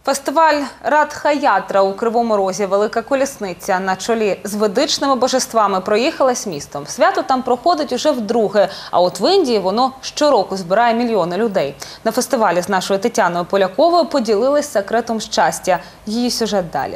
Фестиваль Радха-Ятра у Кривому Розі «Велика колісниця» на чолі з ведичними божествами проїхалась містом. Свято там проходить уже вдруге, а от в Індії воно щороку збирає мільйони людей. На фестивалі з нашою Тетяною Поляковою поділились секретом щастя. Її сюжет далі.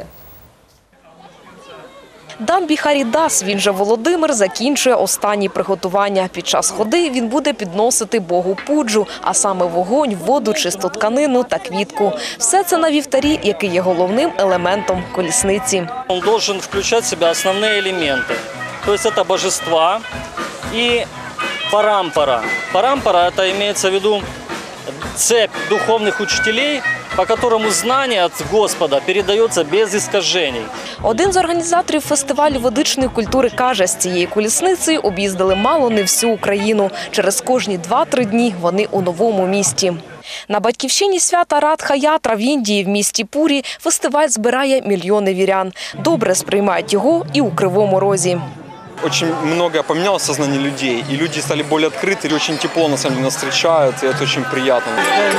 Дамбі Харідас, він же Володимир, закінчує останні приготування. Під час ходи він буде підносити Богу пуджу, а саме вогонь, воду, чисту тканину та квітку. Все це на вівтарі, який є головним елементом колісниці. Він має включати в себе основні елементи. Тобто це божества і парампара. Парампара – це мається в виду цепь духовних учителей, по которому знание от Господа передається без искажений. Один з організаторів фестивалю ведичної культури каже, з цією колісницею об'їздили мало не всю Україну. Через кожні 2-3 дні вони у новому місті. На батьківщині свята Радха-Ятра в Індії, в місті Пурі, фестиваль збирає мільйони вірян. Добре сприймають його і у Кривому Розі. Очень много поменялось в сознании людей, и люди стали более открыты, очень тепло на самом деле нас встречают, и это очень приятно.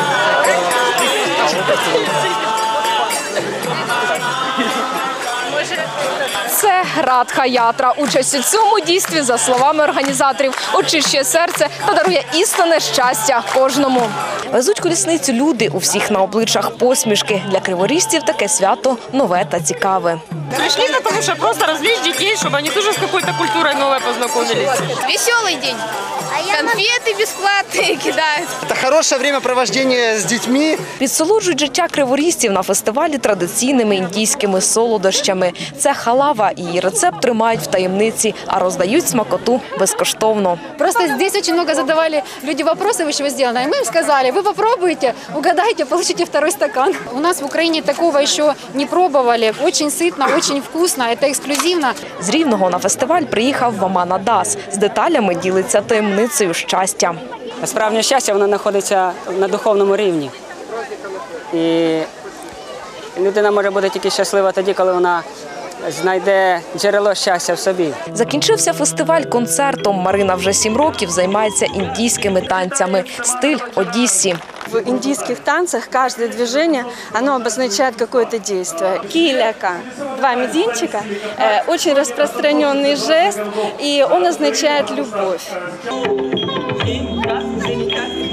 Це Радха-Ятра. Участь у цьому дійстві, за словами організаторів, очищує серце та дарує істинне щастя кожному. Везуть колісницю люди, у всіх на обличчях посмішки. Для криворіжців таке свято нове та цікаве. Пришли к тому, чтобы просто развлечь детей, чтобы они тоже с какой-то культурой новой познакомились. Веселый день. Конфеты бесплатные кидают. Это хорошее времяпровождение с детьми. Підсолоджують життя криворіжців на фестивалі традиційними індійськими солодощами. Це халава, її рецепт тримають в таємниці, а роздають смакоту безкоштовно. Просто здесь очень много задавали люди вопросы, вы чего сделано. И мы им сказали, вы попробуйте, угадайте, получите второй стакан. У нас в Украине такого еще не пробовали. Очень сытно, очень вкусно, это эксклюзивно. З Рівного на фестиваль приїхав Вамана Дас. З деталями ділиться таємницею щастя. Справжнє щастя, воно знаходиться на духовному рівні. І людина може бути тільки щаслива тоді, коли вона знайде джерело щастя в собі. Закінчився фестиваль концертом. Марина вже 7 років займається індійськими танцями. Стиль – Одіссі. В индийских танцах каждое движение, оно обозначает какое-то действие. Киляка, 2 мизинчика, очень распространенный жест, и он означает любовь.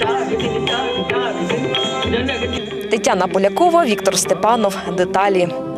Тетяна Полякова, Віктор Степанов. Деталі.